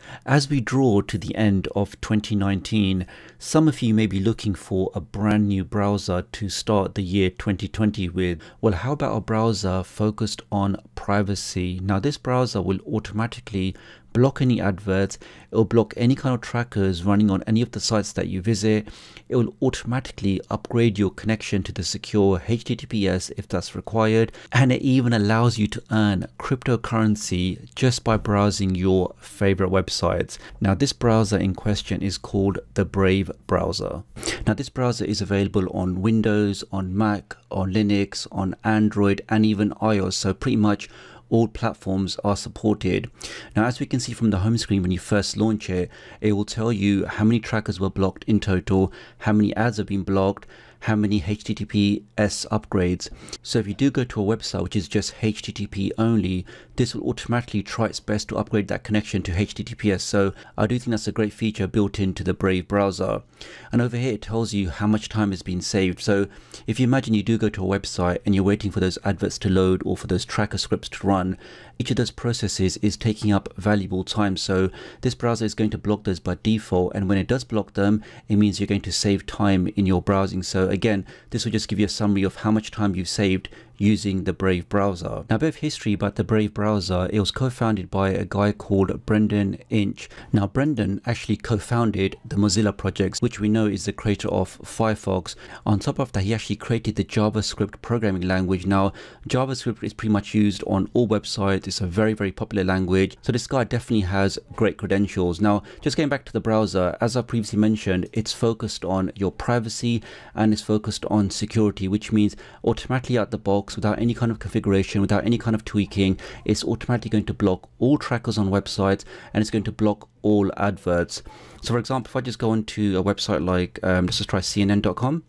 As we draw to the end of 2019, some of you may be looking for a brand new browser to start the year 2020 with. Well, how about a browser focused on privacy? Now, this browser will automatically block any adverts. It will block any kind of trackers running on any of the sites that you visit. It will automatically upgrade your connection to the secure HTTPS if that's required, and it even allows you to earn cryptocurrency just by browsing your favorite websites. Now, this browser in question is called the Brave browser. Now, this browser is available on Windows, on Mac, on Linux, on Android, and even iOS, so pretty much all platforms are supported. Now, as we can see from the home screen, when you first launch it, it will tell you how many trackers were blocked in total, how many ads have been blocked, how many HTTPS upgrades. So if you do go to a website which is just HTTP only, this will automatically try its best to upgrade that connection to HTTPS. So I do think that's a great feature built into the Brave browser. And over here it tells you how much time has been saved. So if you imagine you do go to a website and you're waiting for those adverts to load or for those tracker scripts to run, each of those processes is taking up valuable time. So this browser is going to block those by default, and when it does block them, it means you're going to save time in your browsing. So again, this will just give you a summary of how much time you've saved using the Brave browser. Now, a bit of history about the Brave browser. It was co-founded by a guy called Brendan Inch. Now, Brendan actually co-founded the Mozilla project, which we know is the creator of Firefox. On top of that, he actually created the JavaScript programming language. Now, JavaScript is pretty much used on all websites. It's a very, very popular language. So this guy definitely has great credentials. Now, just going back to the browser, as I previously mentioned, it's focused on your privacy and it's focused on security, which means automatically out the box, without any kind of configuration, without any kind of tweaking, it's automatically going to block all trackers on websites, and it's going to block all adverts. So for example, if I just go onto a website like let's just try CNN.com.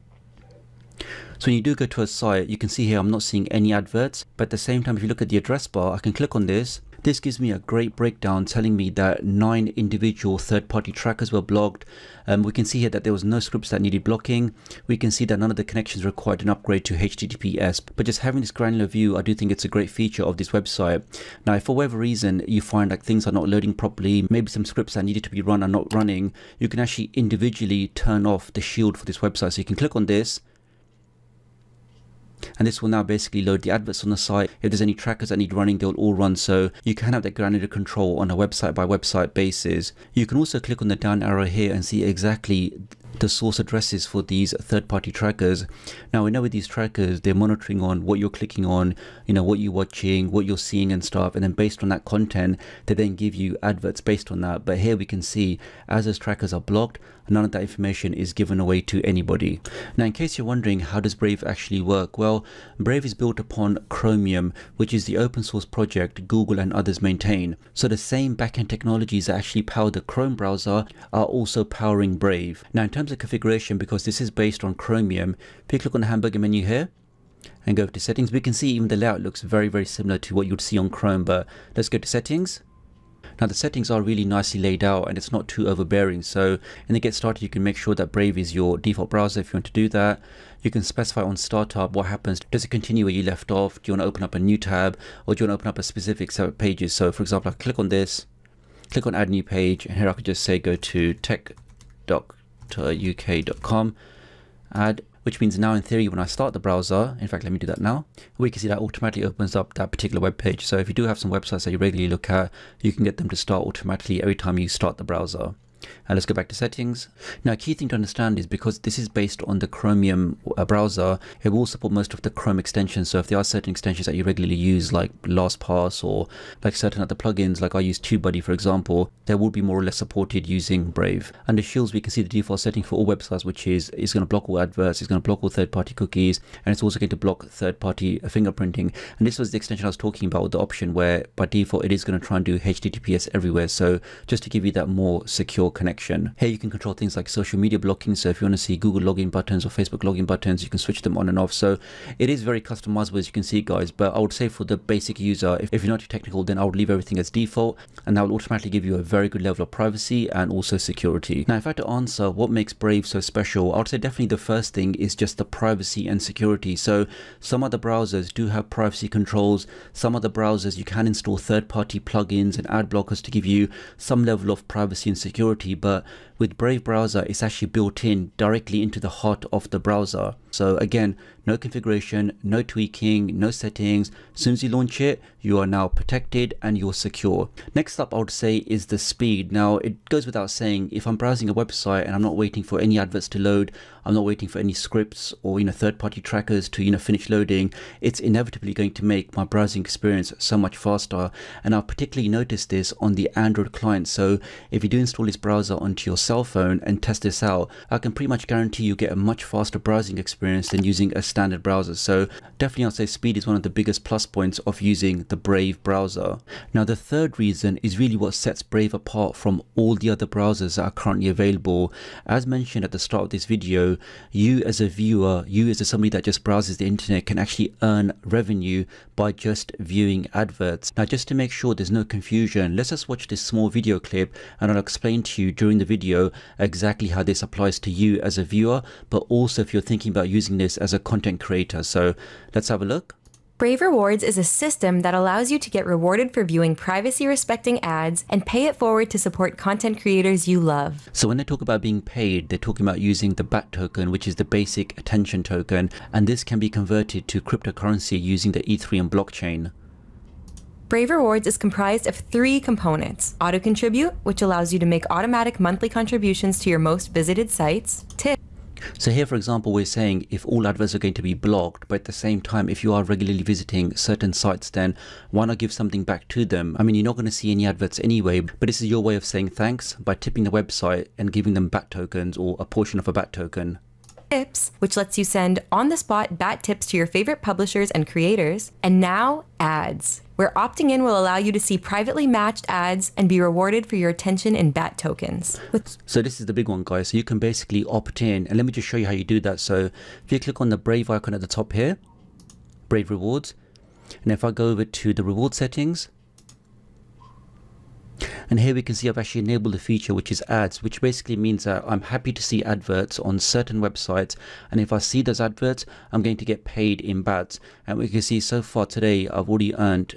So when you do go to a site, you can see here I'm not seeing any adverts, but at the same time, if you look at the address bar, I can click on this. This gives me a great breakdown telling me that 9 individual third-party trackers were blocked. We can see here that there was no scripts that needed blocking. We can see that none of the connections required an upgrade to HTTPS. But just having this granular view, I do think it's a great feature of this website. Now, if for whatever reason you find like things are not loading properly, maybe some scripts that needed to be run are not running, you can actually individually turn off the shield for this website. So you can click on this, and this will now basically load the adverts on the site. If there's any trackers that need running, they'll all run. So you can have that granular control on a website by website basis. You can also click on the down arrow here and see exactly the source addresses for these third-party trackers. Now, we know with these trackers, they're monitoring on what you're clicking on, you know, what you're watching, what you're seeing and stuff, and then based on that content, they then give you adverts based on that. But here we can see, as those trackers are blocked, none of that information is given away to anybody. Now, in case you're wondering, how does Brave actually work? Well, Brave is built upon Chromium, which is the open source project Google and others maintain. So the same backend technologies that actually power the Chrome browser are also powering Brave. Now, in terms of configuration, because this is based on Chromium, if you click on the hamburger menu here and go to settings, we can see even the layout looks very, very similar to what you'd see on Chrome. But let's go to settings. Now, the settings are really nicely laid out and it's not too overbearing. So in the get started, you can make sure that Brave is your default browser if you want to do that. You can specify on startup what happens. Does it continue where you left off? Do you want to open up a new tab, or do you want to open up a specific set of pages? So for example, I click on this, click on add new page, and here I could just say go to tech.uk.com, add, which means now in theory when I start the browser, in fact let me do that now, we can see that automatically opens up that particular web page. So if you do have some websites that you regularly look at, you can get them to start automatically every time you start the browser. And let's go back to settings. Now, a key thing to understand is because this is based on the Chromium browser, it will support most of the Chrome extensions. So if there are certain extensions that you regularly use, like LastPass or like certain other plugins, like I use TubeBuddy for example, they will be more or less supported using Brave. Under shields, we can see the default setting for all websites, which is it's going to block all adverts, it's going to block all third-party cookies, and it's also going to block third-party fingerprinting. And this was the extension I was talking about, the option where by default it is going to try and do HTTPS everywhere. So just to give you that more secure connection. Here you can control things like social media blocking. So if you want to see Google login buttons or Facebook login buttons, you can switch them on and off. So it is very customizable, as you can see, guys. But I would say for the basic user, if you're not too technical, then I would leave everything as default, and that will automatically give you a very good level of privacy and also security. Now, if I had to answer what makes Brave so special, I would say definitely the first thing is just the privacy and security. So some other browsers do have privacy controls. Some other browsers you can install third-party plugins and ad blockers to give you some level of privacy and security, but with Brave browser, it's actually built in directly into the heart of the browser. So again, no configuration, no tweaking, no settings. As soon as you launch it, you are now protected and you're secure. Next up, I would say, is the speed. Now, it goes without saying, if I'm browsing a website and I'm not waiting for any adverts to load, I'm not waiting for any scripts or third-party trackers to finish loading, it's inevitably going to make my browsing experience so much faster. And I've particularly noticed this on the Android client. So if you do install this browser onto your cell phone and test this out, I can pretty much guarantee you get a much faster browsing experience than using a standard browser. So definitely I'd say speed is one of the biggest plus points of using the Brave browser. Now, the third reason is really what sets Brave apart from all the other browsers that are currently available. As mentioned at the start of this video, you as a viewer, you as somebody that just browses the internet, can actually earn revenue by just viewing adverts. Now, just to make sure there's no confusion, let's just watch this small video clip and I'll explain to you during the video exactly how this applies to you as a viewer, but also if you're thinking about using this as a content creator. So let's have a look. Brave Rewards is a system that allows you to get rewarded for viewing privacy-respecting ads and pay it forward to support content creators you love. So when they talk about being paid, they're talking about using the BAT token, which is the basic attention token, and this can be converted to cryptocurrency using the Ethereum blockchain. Brave Rewards is comprised of 3 components: Auto Contribute, which allows you to make automatic monthly contributions to your most visited sites; Tip. So here, for example, we're saying if all adverts are going to be blocked, but at the same time, if you are regularly visiting certain sites, then why not give something back to them? I mean, you're not going to see any adverts anyway, but this is your way of saying thanks by tipping the website and giving them BAT tokens or a portion of a BAT token. Tips, which lets you send on-the-spot BAT tips to your favorite publishers and creators; and now ads, where opting in will allow you to see privately matched ads and be rewarded for your attention in BAT tokens. So this is the big one, guys. So you can basically opt in, and let me just show you how you do that. So if you click on the Brave icon at the top here, Brave Rewards, and if I go over to the reward settings, and here we can see I've actually enabled a feature which is ads, which basically means that I'm happy to see adverts on certain websites, and if I see those adverts, I'm going to get paid in BATs. And we can see so far today I've already earned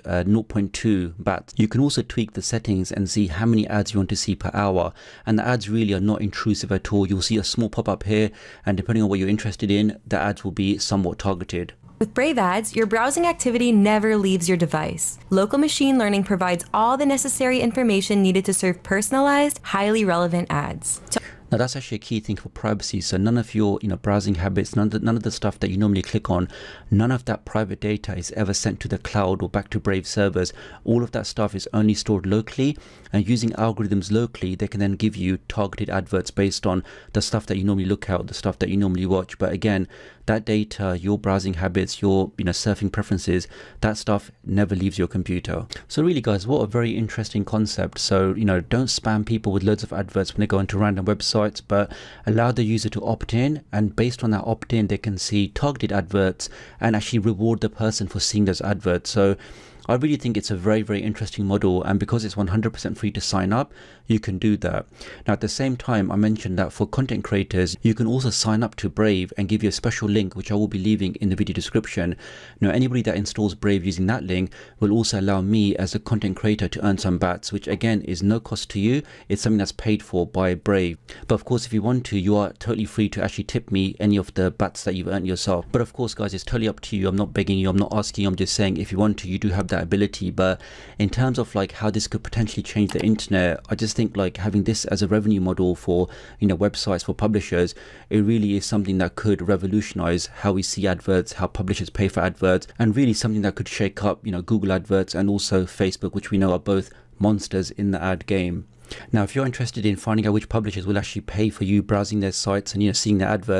0.2 BATs. You can also tweak the settings and see how many ads you want to see per hour, and the ads really are not intrusive at all. You'll see a small pop-up here, and depending on what you're interested in, the ads will be somewhat targeted. With Brave Ads, your browsing activity never leaves your device. Local machine learning provides all the necessary information needed to serve personalized, highly relevant ads. Now that's actually a key thing for privacy. So none of your browsing habits, none of the stuff that you normally click on, none of that private data is ever sent to the cloud or back to Brave servers. All of that stuff is only stored locally, and using algorithms locally, they can then give you targeted adverts based on the stuff that you normally look at, the stuff that you normally watch. But again, that data, your browsing habits, your surfing preferences, that stuff never leaves your computer. So really, guys, what a very interesting concept. So don't spam people with loads of adverts when they go into random websites, but allow the user to opt in, and based on that opt-in, they can see targeted adverts and actually reward the person for seeing those adverts. So I really think it's a very, very interesting model, and because it's 100% free to sign up, you can do that. Now, at the same time, I mentioned that for content creators, you can also sign up to Brave and give you a special link, which I will be leaving in the video description. Now, anybody that installs Brave using that link will also allow me as a content creator to earn some BATs, which again is no cost to you. It's something that's paid for by Brave. But of course, if you want to, you are totally free to actually tip me any of the BATs that you've earned yourself. But of course, guys, it's totally up to you. I'm not begging you, I'm not asking you, I'm just saying if you want to, you do have that ability. But in terms of how this could potentially change the internet, I just think having this as a revenue model for websites, for publishers, it really is something that could revolutionize how we see adverts, how publishers pay for adverts, and really something that could shake up Google adverts and also Facebook, which we know are both monsters in the ad game. Now, if you're interested in finding out which publishers will actually pay for you browsing their sites and seeing their adverts,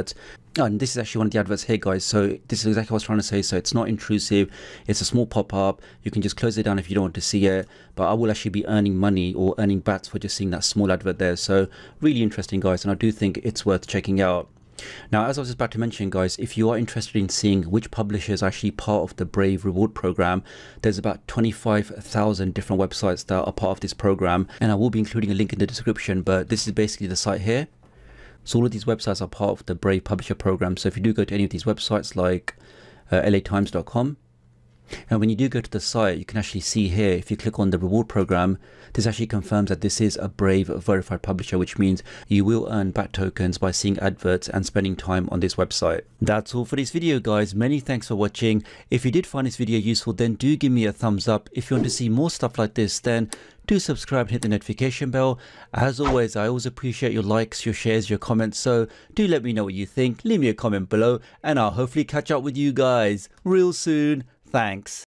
Oh, and this is actually one of the adverts here, guys. So this is exactly what I was trying to say. So it's not intrusive. It's a small pop-up. You can just close it down if you don't want to see it. But I will actually be earning money or earning bats for just seeing that small advert there. So really interesting, guys. And I do think it's worth checking out. Now, as I was just about to mention, guys, if you are interested in seeing which publishers are actually part of the Brave reward program, there's about 25,000 different websites that are part of this program. And I will be including a link in the description, but this is basically the site here. So all of these websites are part of the Brave Publisher program. So if you do go to any of these websites like latimes.com, and when you do go to the site, you can actually see here, if you click on the reward program, this actually confirms that this is a Brave verified publisher, which means you will earn BAT tokens by seeing adverts and spending time on this website. That's all for this video, guys. Many thanks for watching. If you did find this video useful, then do give me a thumbs up. If you want to see more stuff like this, then do subscribe and hit the notification bell. As always, I always appreciate your likes, your shares, your comments, so do let me know what you think. Leave me a comment below and I'll hopefully catch up with you guys real soon. Thanks.